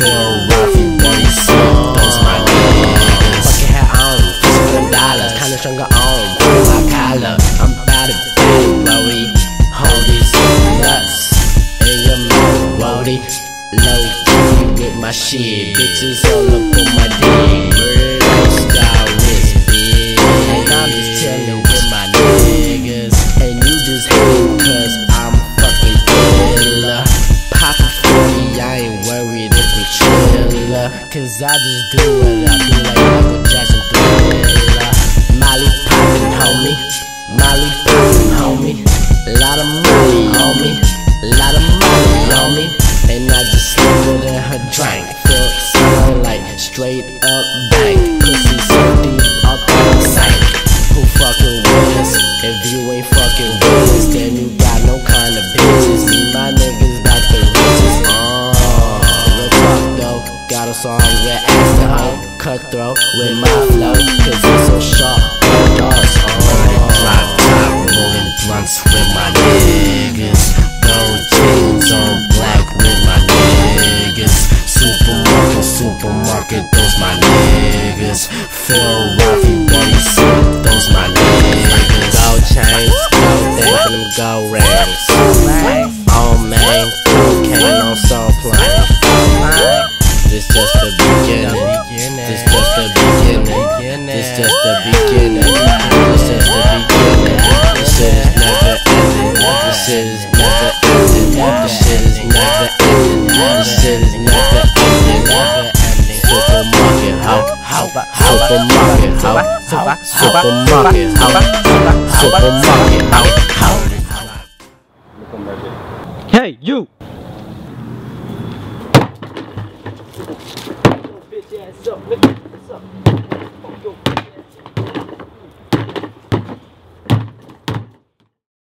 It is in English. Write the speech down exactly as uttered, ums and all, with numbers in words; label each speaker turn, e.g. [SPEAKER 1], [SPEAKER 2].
[SPEAKER 1] Feel rough, you dirty smoke, those my niggas. Fucking hat on, fishing them dollars, kinda stronger on, put my collar. I'm bout to die, worry. Hold these nuts in your mouth, worry. Low key with my shit, bitches all up on my dick. Murder lifestyle wrist, bitch. And I'm just chillin' with my niggas, and you just hate cause I'm fucking killer. Pop a forty, I ain't worried if we chiller, cause I just do what I do like Michael Jackson Thriller. Molly poppin', homie, Molly poppin', homie. Lot of money on me, lot of money on me. And I just slid it in her drink. Feel sound like straight up bank. Pussy so deep, up on the sink. Who fucking with us? If you ain't fucking with us, then you got no kind of bitches. Me, my niggas got the riches. Uh, real talk though, got us all with ass to hoe. Cutthroat with my flow, cause it's so sharp. Dogs, uh, drop top, rolling blunts with my niggas. Gold chains on black with my niggas. Supermarket, supermarket, those my niggas. Feel rough, you dirty soup, those my niggas. Gold chains, gold things, and them gold rings. Oh man, cocaine on soul plane. This just the beginning. This just the beginning. This just the beginning. This just the beginning. This shit is never ending. This shit is never ending. This shit is never ending. This shit is never ending. Supermarket, ho, ho, supermarket, ho, supermarket, ho, supermarket, ho, ho.
[SPEAKER 2] Hey, you!